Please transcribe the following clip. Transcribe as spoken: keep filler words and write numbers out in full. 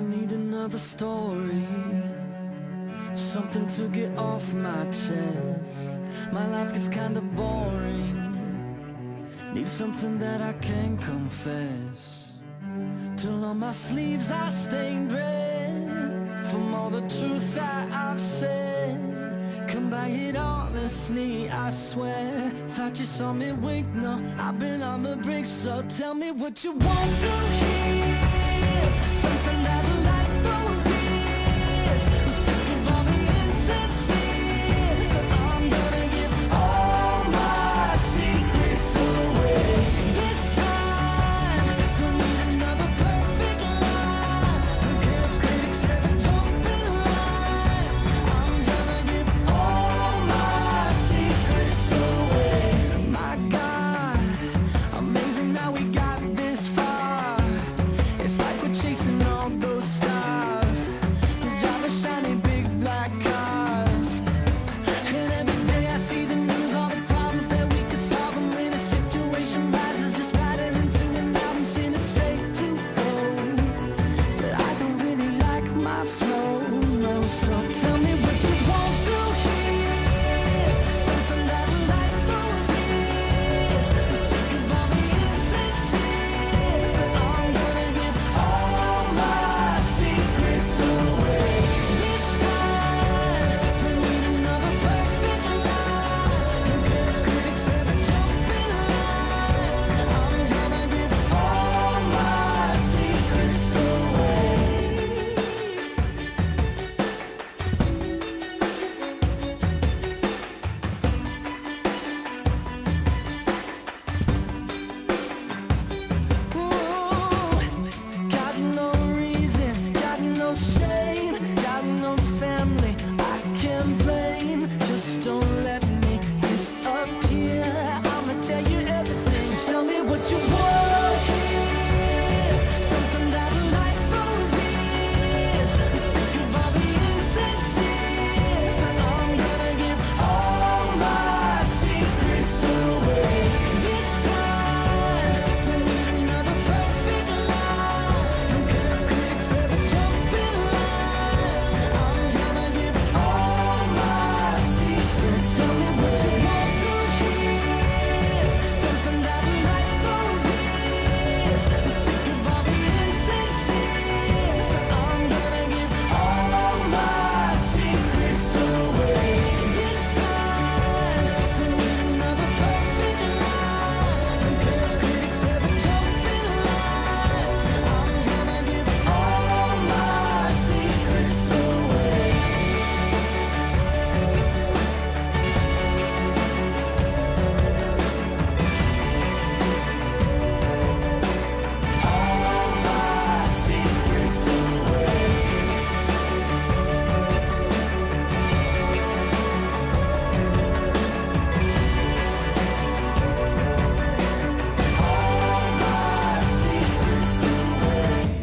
need another story, something to get off my chest. My life gets kinda boring, need something that I can confess. Till on my sleeves I stained red from all the truth that I've said. Come by it honestly, I swear. Thought you saw me wink, no, I've been on the brink. So tell me what you want to hear.